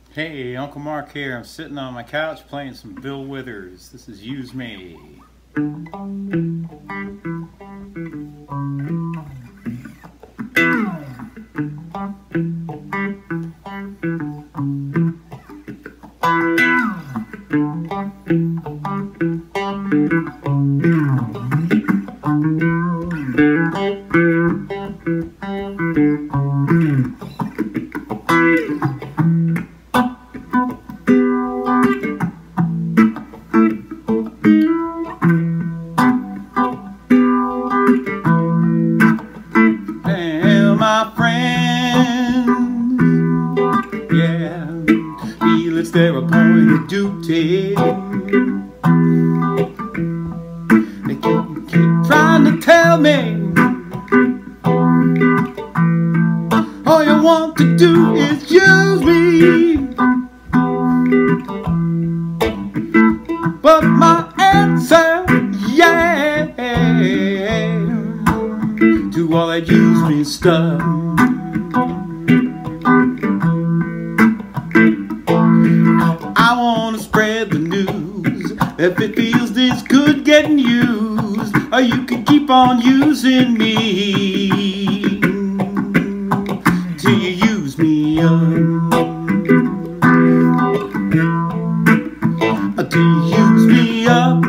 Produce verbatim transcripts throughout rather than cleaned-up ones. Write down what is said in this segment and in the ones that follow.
Hey, Uncle Mark here. I'm sitting on my couch playing some Bill Withers. This is Use Me. My friends, yeah, feel it's their appointed duty. They keep, keep trying to tell me all you want to do is use me, but my answer, yeah, to all that use me stuff. I want to spread the news. If it feels this good getting used, or you can keep on using me till you use me up. Till you use me up.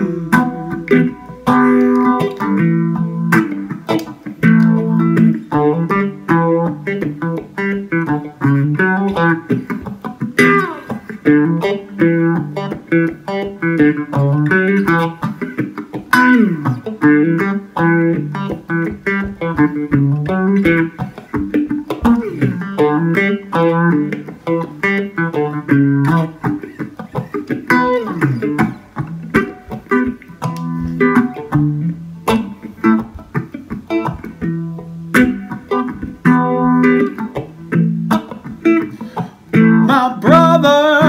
My brother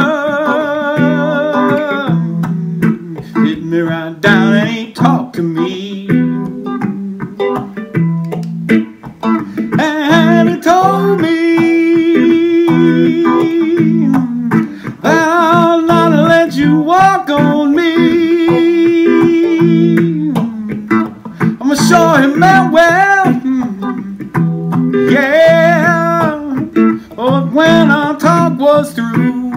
hit me right down and ain't talked to me, and he told me that I'll not let you walk on me. I'ma show him that well, yeah, but when our talk was through,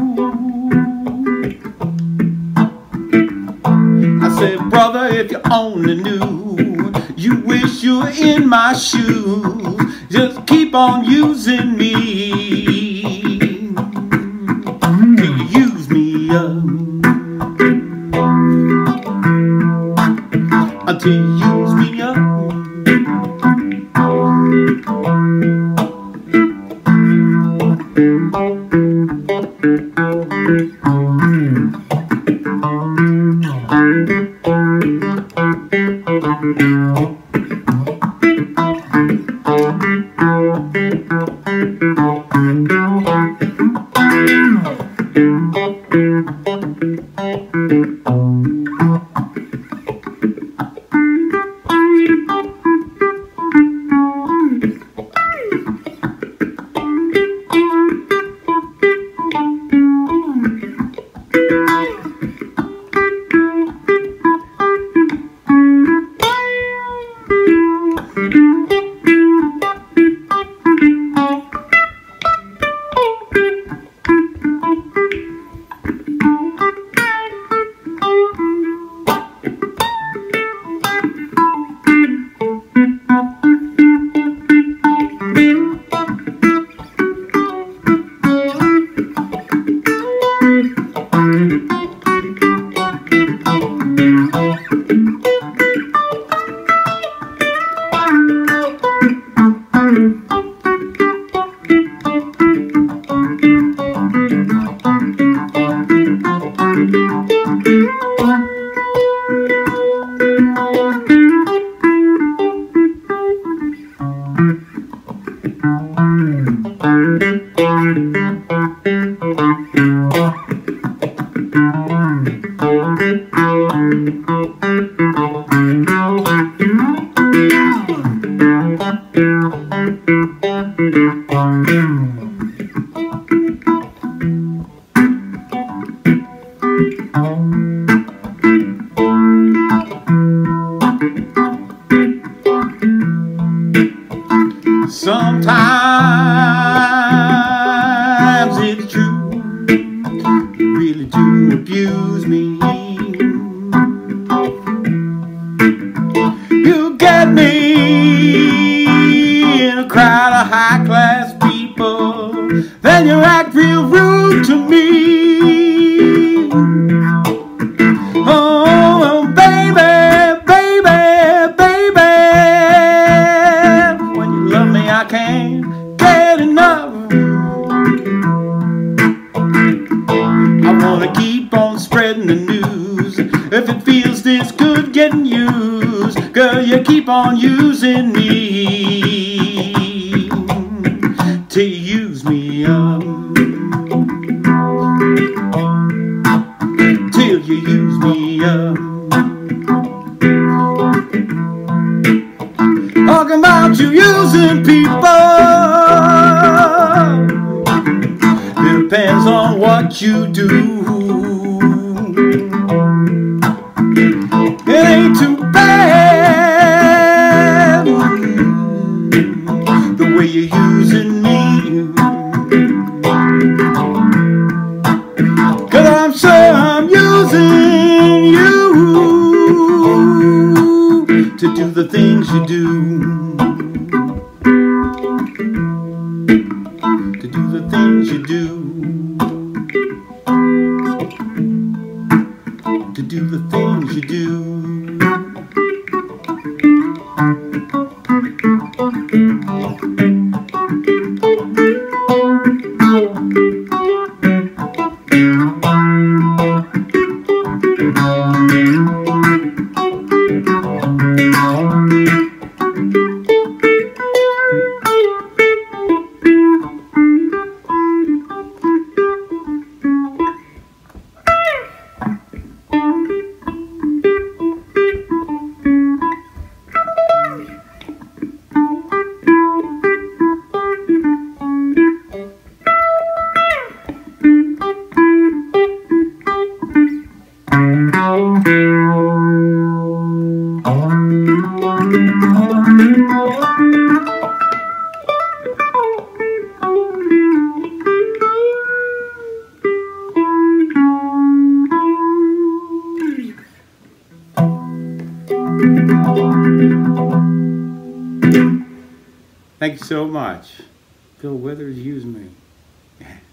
I said, brother, if you only knew, you wish you were in my shoes. Just keep on using me till you use me up. Until you use me up. Sometimes it's true, you really do abuse me. You get me in a crowd of high-class people, then you act real rude to me. Oh, baby, baby, baby, when you love me I can't get enough. I wanna keep on spreading the news. If it feels this good getting used, girl, you keep on using me till you use me up, till you use me up. Talking about you using people, it depends on what you do. It ain't too bad the way you're using me, 'cause I'm sure I'm using you to do the things you do, to do the things you do, to do the things you do. Thank you so much. Phil Withers, use me.